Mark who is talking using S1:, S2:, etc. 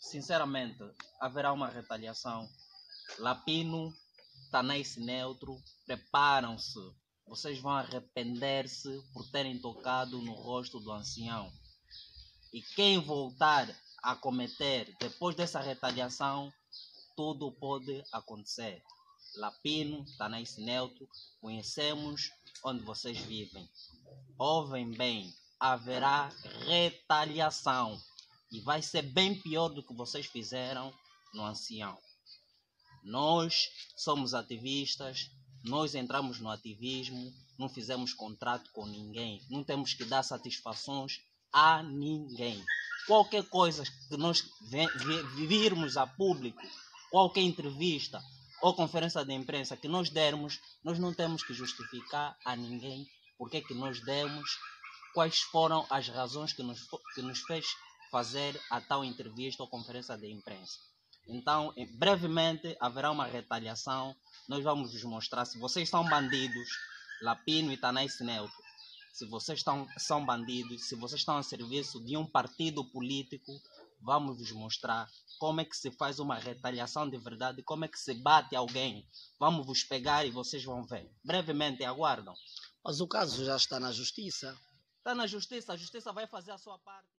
S1: sinceramente, haverá uma retaliação. Lapino, Tanais Neutro, preparam-se. Vocês vão arrepender-se por terem tocado no rosto do ancião. E quem voltar a cometer, depois dessa retaliação, tudo pode acontecer. Lapino, Tanais Neutro, conhecemos onde vocês vivem. Ouvem bem, haverá retaliação. E vai ser bem pior do que vocês fizeram no ancião. Nós somos ativistas, nós entramos no ativismo, não fizemos contrato com ninguém, não temos que dar satisfações a ninguém. Qualquer coisa que nós virmos a público, qualquer entrevista ou conferência de imprensa que nós dermos, nós não temos que justificar a ninguém porque é que nós demos, quais foram as razões que nos fez fazer a tal entrevista ou conferência de imprensa. Então, brevemente, haverá uma retaliação. Nós vamos vos mostrar se vocês são bandidos, Lapino e Tanais Neutro. Se vocês são bandidos, se vocês estão a serviço de um partido político, vamos vos mostrar como é que se faz uma retaliação de verdade, como é que se bate alguém. Vamos vos pegar e vocês vão ver. Brevemente, aguardam.
S2: Mas o caso já está na justiça.
S1: Está na justiça, a justiça vai fazer a sua parte.